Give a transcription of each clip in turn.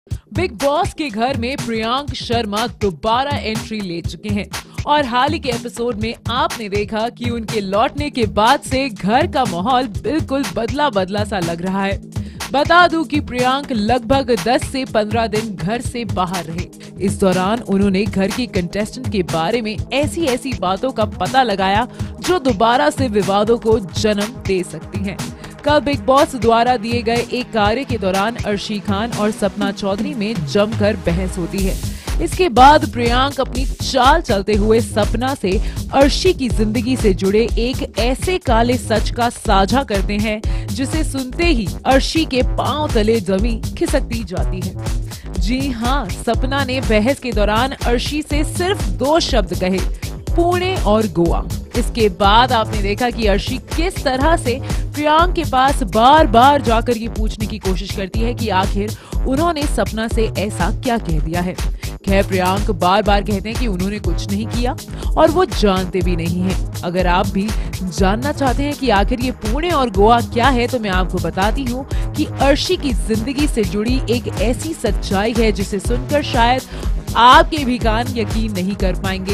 Big boss के घर में प्रियांक शर्मा दोबारा एंट्री ले चुके हैं और हाल ही के एपिसोड में आपने देखा कि उनके लौटने के बाद से घर का माहौल बिल्कुल बदला बदला सा लग रहा है। बता दूं कि प्रियांक लगभग 10 से 15 दिन घर से बाहर रहे। इस दौरान उन्होंने घर की कंटेस्टेंट के बारे में ऐसी ऐसी बातों का पता लगाया जो दोबारा से विवादों को जन्म दे सकती हैं। कल बिग बॉस द्वारा दिए गए एक कार्य के दौरान अर्शी खान और सपना चौधरी में जमकर बहस होती है। इसके बाद प्रियांक अपनी चाल चलते हुए सपना से अर्शी की जिंदगी से जुड़े एक ऐसे काले सच का साझा करते हैं जिसे सुनते ही अर्शी के पांव तले जमीन खिसकती जाती है। जी हाँ, सपना ने बहस के दौरान अर्शी से सिर्फ 2 शब्द कहे, पुणे और गोवा। इसके बाद आपने देखा कि अर्शी किस तरह से प्रियांक के पास बार बार जाकर ये पूछने की कोशिश करती है कि आखिर उन्होंने सपना से ऐसा क्या कह दिया है। खैर, प्रियांक बार बार कहते हैं कि उन्होंने कुछ नहीं किया और वो जानते भी नहीं हैं। अगर आप भी जानना चाहते हैं कि आखिर ये पुणे और गोवा क्या है, तो मैं आपको बताती हूँ कि अर्शी की जिंदगी से जुड़ी एक ऐसी सच्चाई है जिसे सुनकर शायद आपके भी कान यकीन नहीं कर पाएंगे।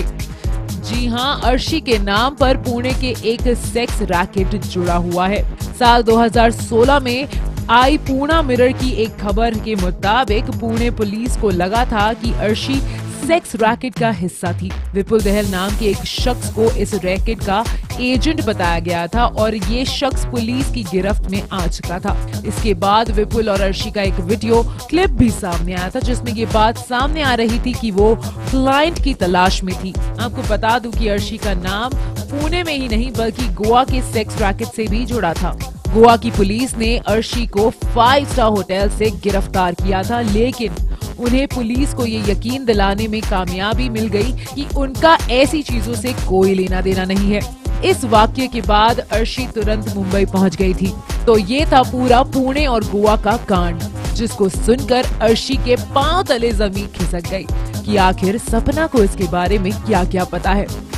जी हाँ, अर्शी के नाम पर पुणे के एक सेक्स रैकेट जुड़ा हुआ है। साल 2016 में आई पूना मिरर की एक खबर के मुताबिक पुणे पुलिस को लगा था कि अर्शी सेक्स रैकेट का हिस्सा थी। विपुल दहल नाम के एक शख्स को इस रैकेट का एजेंट बताया गया था और ये शख्स पुलिस की गिरफ्त में आ चुका था। इसके बाद विपुल और अर्शी का एक वीडियो क्लिप भी सामने आया था जिसमें ये बात सामने आ रही थी कि वो क्लाइंट की तलाश में थी। आपको बता दूं कि अर्शी का नाम पुणे में ही नहीं बल्कि गोवा के सेक्स रैकेट से भी जुड़ा था। गोवा की पुलिस ने अर्शी को 5 स्टार होटल से गिरफ्तार किया था, लेकिन उन्हें पुलिस को ये यकीन दिलाने में कामयाबी मिल गई कि उनका ऐसी चीजों से कोई लेना देना नहीं है। इस वाक्य के बाद अर्शी तुरंत मुंबई पहुंच गई थी। तो ये था पूरा पुणे और गोवा का कांड, जिसको सुनकर अर्शी के पांव तले जमीन खिसक गई कि आखिर सपना को इसके बारे में क्या क्या पता है।